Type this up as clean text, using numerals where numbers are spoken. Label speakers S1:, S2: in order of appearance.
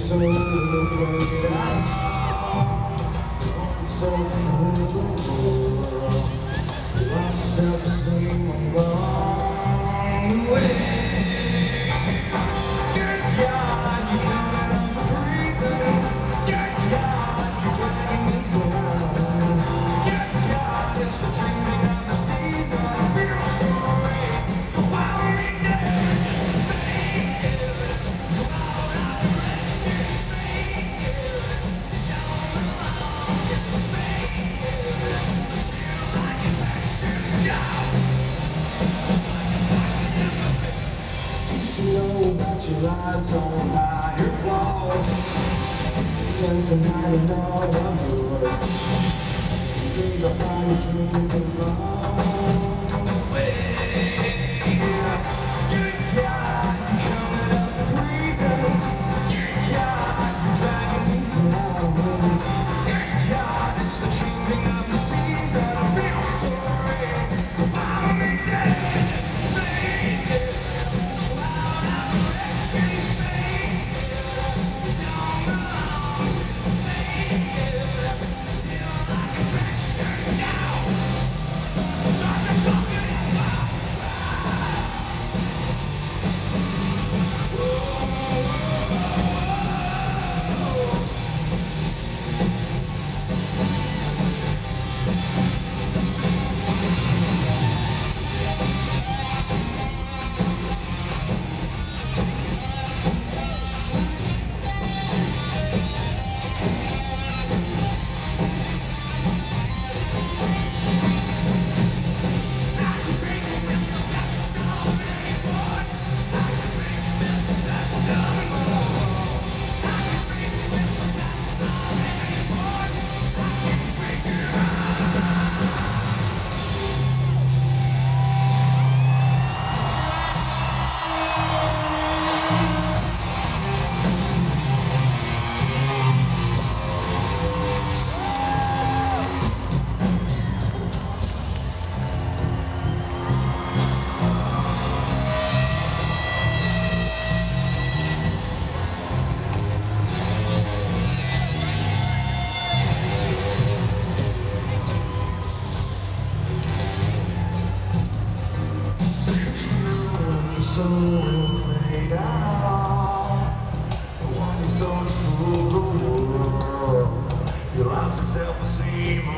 S1: so afraid I'm so afraid of the world. You lost your self-esteem along the way. Good God, you're coming up with reasons. Good God, you're dragging me down. Good God, it's the changing of the season. I feel sorry for following dead. You know that your lies don't hide your flaws. Since the night I know I'm good, you leave behind your dreams and run away. You got you coming up with reasons. You got you dragging me down. You got it's the changing of the season. I feel sorry for following dead. So afraid of wanting so to rule the world. You lost your self-esteem.